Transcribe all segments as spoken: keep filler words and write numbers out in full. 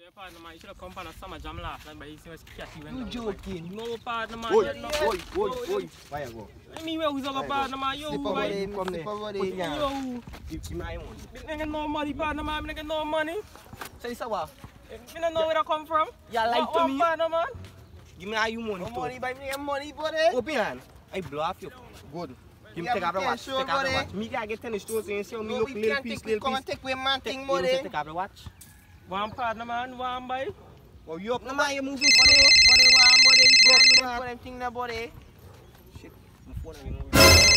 Yeah, partner man, you should have come on a summer jam last night, but you see what's catchy when You joking? No, partner man. Oi, oi, oi, oi. Why you go? I mean, where was our partner man? Yo, why? Come there. Put it down. Yo. Give me my own. I ain't no money, partner man. I ain't no money. So you say what? I don't know where I come from. Yeah, like what, to me. Partner man. Give me all your money. No too. money, buy me your money, buddy. Open hand. I blow off you. Good. Give me take off the watch. Take off the watch. Me can get ten stores and see how me No, look we little can't piece, take, we little come piece. and take away man thing, You buddy. say take off the watch. One partner man, one boy. Oh, you up? No man, you moving Buddy, slow. buddy, one, buddy. You can't do man. that them thing, now, buddy. Shit. My phone on you.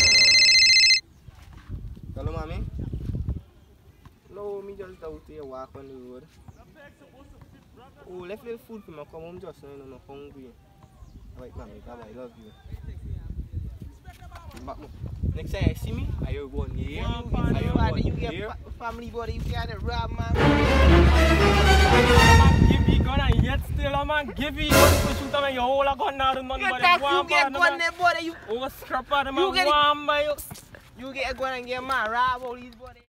Hello, mommy. No, me just out here walk on the road. Oh, left little food for me. Come home just now, I'm not hungry. Right, mommy, bye bye, love you. Back me. Next time I see me, I hear one. Yeah, Buddy, I hear buddy, one. you get Yeah. fa- family, buddy. You can't rob, man. Give me gun and yet still a man. Give me gun to shoot him and you hold a gun now. The money, You but talk, one you get partner gun man. there, buddy. You, Oh, scrap partner You man, get it. one boy. you get a gun and get man rob all these, buddy.